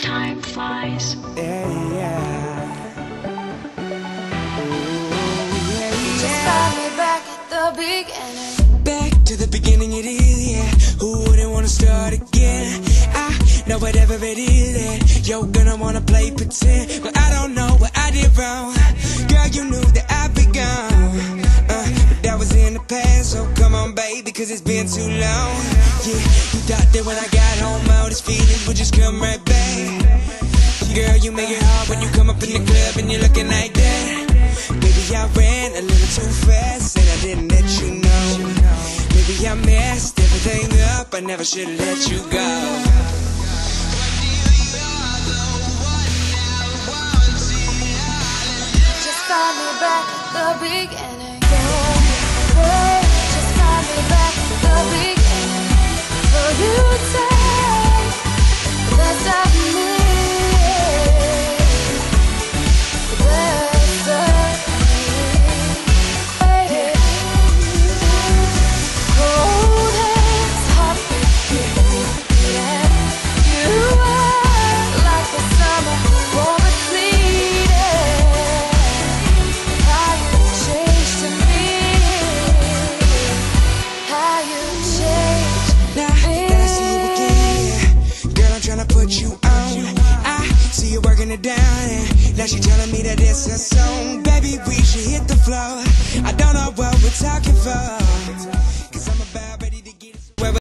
Time flies. Just find me back at the beginning. Back to the beginning it is, yeah. Who wouldn't wanna start again? I know whatever it is that you're gonna wanna play pretend, but I don't know what I did wrong. Girl, you knew that I'd be gone, but that was in the past. So come on, baby, cause it's been too long. Yeah, you thought that when I got home all these feelings would just come right back. Girl, you make it hard when you come up in the club and you're looking like that. Baby, I ran a little too fast and I didn't let you know. Maybe I messed everything up, I never should've let you go. Just find me back at the beginning. Just find me back at the beginning. For you take the best of me. The best of me. Cold hands, hot beating. You are like the summer, warm and fleeting. How you changed to me. How you changed Now that I see you again, girl, I'm tryna put you on. I see you working it down, and now she telling me that it's her song. Baby, we should hit the floor. I don't know what we're talking for.